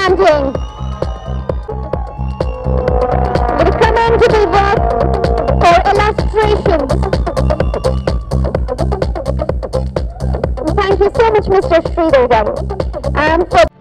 standing. It is commendable work for illustrations. Thank you so much, Mr. Sridhar, for